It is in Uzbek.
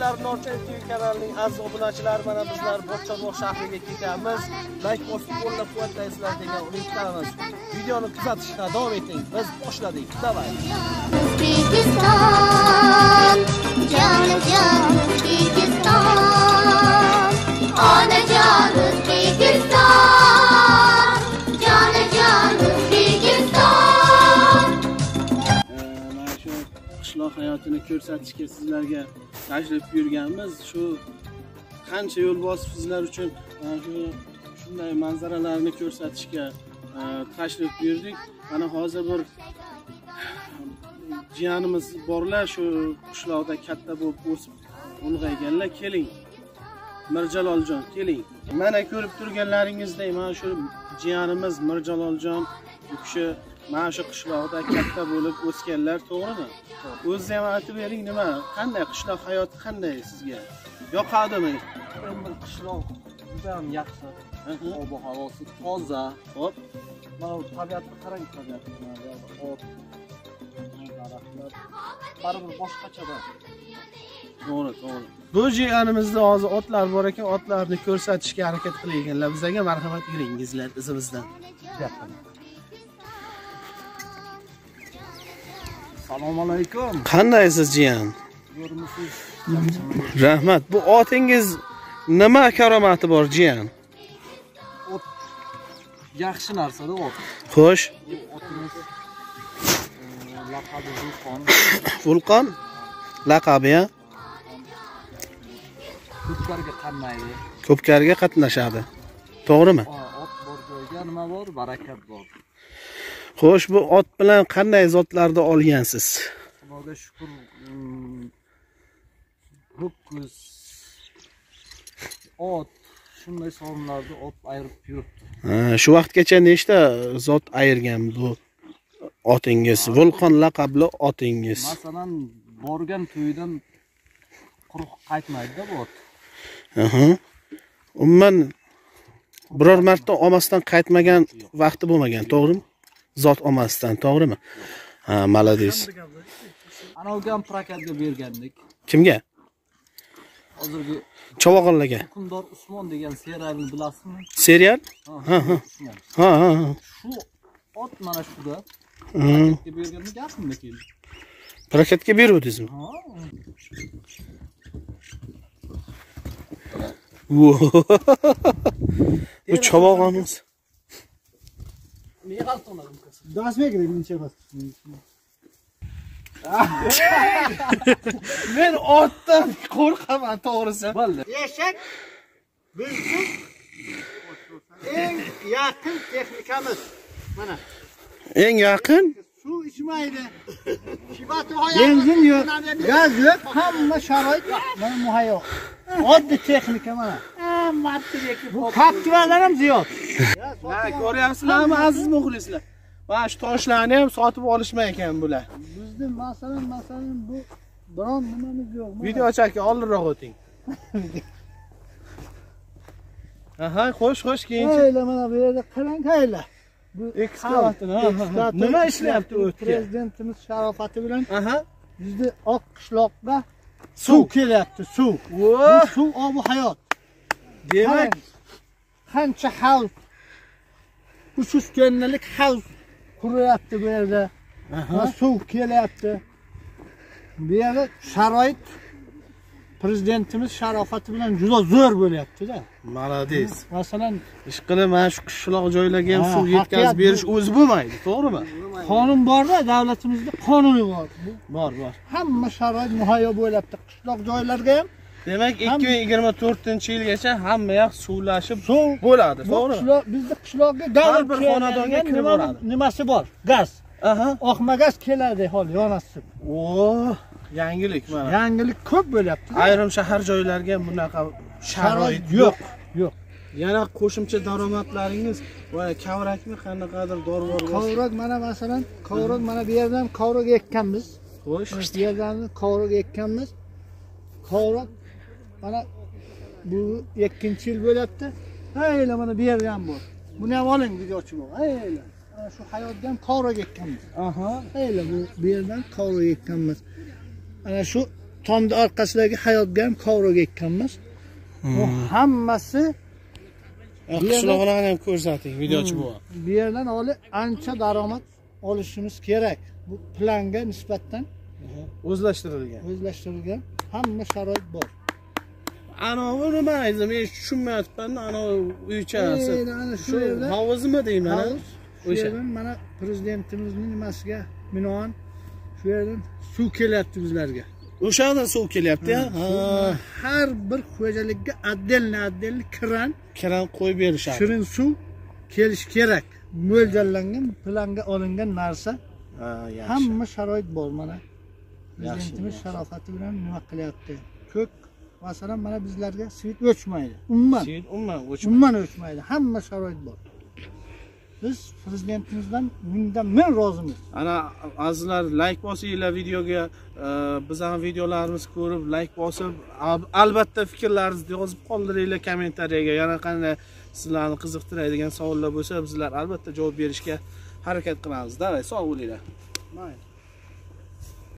Do'stlar, Norchak TV kanalining aziz obunachilari, mana bizlar Bo'g'chabog' shahriga ketamiz. Like bosib qo'llab-quvvatlaysizlar degan umid qilamiz. Videoni kuzatishda davom eting. Biz boshladik. Davay. O'zbekiston, jonajon O'zbekiston, onajon O'zbekiston, jonajon O'zbekiston. Mana shu qishloq hayotini ko'rsatishga sizlarga tashrif buyurganmiz. Shu qancha yo'l bosib sizlar uchun shunday manzaralarni ko'rsatishga tashrif buyurdik. Mana hozir bir jiyanimiz borlar, shu qishloqda katta bo'lib o'sib ulg'ayganlar. Keling, Mirjaloljon, keling. Mana ko'rib turganlaringizdek, mana shu jiyanimiz Mirjaloljon, bu kishi mana shu qishloqda katta bo'lib o'sganlar, to'g'rimi? O'zingiz ham aytib bering, nima, qanday qishloq hayoti, qanday sizga? Yoqadimi? Endi qishloq juda ham yaxshi. Ob-havosi toza. Xo'p. Mana tabiatni qarang, tabiatni. Ot, daraxtlar, baribir boshqacha-da. To'g'ri, to'g'ri. Bu jiyanimizda hozir otlar bor ekan, otlarni ko'rsatishga harakat qilayotganlar. Bizga marhamat yuringizlar izimizdan. Assalomu alaykum. Qandaysiz jiyan? Rahmat. Bu otingiz nima karomati bor jiyan? Ot yaxshi narsa-da ot. Xo'sh. Otimiz laqabi Vulqon. Vulqon? Laqabi, ha? Ko'pkarga qatnaydi. Ko'pkarga qatnashadi. To'g'rimi? Ot bor joyga nima bor? Barakat bor. Xo'sh, bu ot bilan qanday zotlarni olgansiz? Xudoga shukr. Ho'kiz, ot, shunday sonlarni ot ayirib yuribdi. Shu vaqtgacha nechta zot ayirgan bu otingiz? Vulqon laqabli otingiz. Masalan, borgan to'ydan quruq qaytmaydi-da bu ot. Umuman biror marta olmasdan qaytmagan vaqti bo'lmagan, to'g'rimi? Zot olmasdan, to'g'rimi? Ha, malades. Anavga ham prokatga bergandik. Kimga? Hozirgi Chavog'onlarga. Hukmdor Usmon degan serialni bilasizmi? Serial? Ha. Shu ot mana shuda prokatga berganda gapimda keldi. Prokatga beruvdingizmi? Ha. Bu Chavog'onimiz. Men otdan qo'rqaman, to'g'risi. Eshak bizning eng yaqin texnikamiz. Mana Eng yaqin suv ichmaydi. Benzin yo'q, gaz yo'q, hamma sharoit mana muhayyo. Oddiy texnika mana. Bu faktoralar ham ziyod. Ha, ko'ryapsizlarmi aziz muxlislar? Mana shu toshlarni ham sotib olishmay ekan bular. Bizning masalan bu biron nimamiz yo'q. Video aka, oldinroq o'ting. Aha, xo'sh, keyinchi. Hayla mana bu yerda qarang, hayla. Bu Ekskavator. Nima ishlayapti o'tga? Prezidentimiz sharofati bilan Aha. bizning oq qishloqqa suv kelyapti, suv. Bu suv ob-hayot. Demak, qancha havz 300 tonnalik havz quryapti bu yerda. Suv kelyapti. Bu yerda sharoit prezidentimiz sharofati bilan juda zo'r bo'lyapti-da. malades. Masalan, Ishqilib mana shu qishloq joylarga ham suv yetkazib berish o'zi bo'lmaydi, to'g'rimi? qonun bor-da, davlatimizda qonuni bor. Bor. Hamma sharoit muhayyo bo'lyapti. Qishloq joylarga ham Demak, 2024-yilgacha hamma yoq suvlashib bo'ladi, to'g'rimi? bizda qishloqga Har bir xonadonga kirib boradi. Nimasi bor? Gaz. Aha. Oqma gaz keladi hol yonasiz. Yangilik mana. Yangilik ko'p bo'lyapti. Ayrim shahar joylarga bunaqa sharoit yo'q. Yana qo'shimcha daromadlaringiz va kavrakmi qanaqadir dorivor bo'lsa. Kovrak mana masalan, kovrak mana bu yerdan kovrak ekkanmiz. Xo'sh, Bu yerdan kovrak ekkanmiz. Kovrak mana bu 2-yil bo'lyapti. Hayla mana bu yerda ham bor. Buni ham oling videochi bor. Hayla. Mana shu hayotda ham kovrak ekkanmiz. aha. Hayla bu yerdan kovrak ekkanmiz. Ana shu tomni orqasidagi hayotga ham kovrak ekkanmiz. Bu hammasi qishloqlarni ham ko'rsating, videochi bu. bu yerdan olib ancha daromad olishimiz kerak. Bu planga nisbatan o'zlashtirilgan hamma sharoit bor. Anavi nima aytdim, men tushunmayapman. Anavi uychasi. Ana shu yerda havuzmi deyman, ana? Shu yerdan mana prezidentimizning nimasiga binoan shu yerdan suv kelyapti bizlarga. O'sha yerdan suv kelyapti-ya. Har bir xo'jalikka отдельно kran qo'yib berishadi. Shirin suv kelishi kerak. Mo'ljallangan, planga olingan narsa. Yaxshi. Hamma sharoit bor mana. Prezidentimiz sharofati bilan nima qilyapti? Ko'k masalan mana bizlarga svit o'chmaydi. Umuman o'chmaydi. Hamma sharoit bor. Biz prezidentimizdan mingdan ming rozimiz. Ana azizlar, like bosinglar videoga, bizning videolarimizni ko'rib like bosib, albatta fikrlaringizni yozib qoldiringlar kommentariyaga. Yana qanday sizlarni qiziqtiradigan savollar bo'lsa, bizlar albatta javob berishga harakat qilamiz. Davay, sog' bo'linglar. Mayli.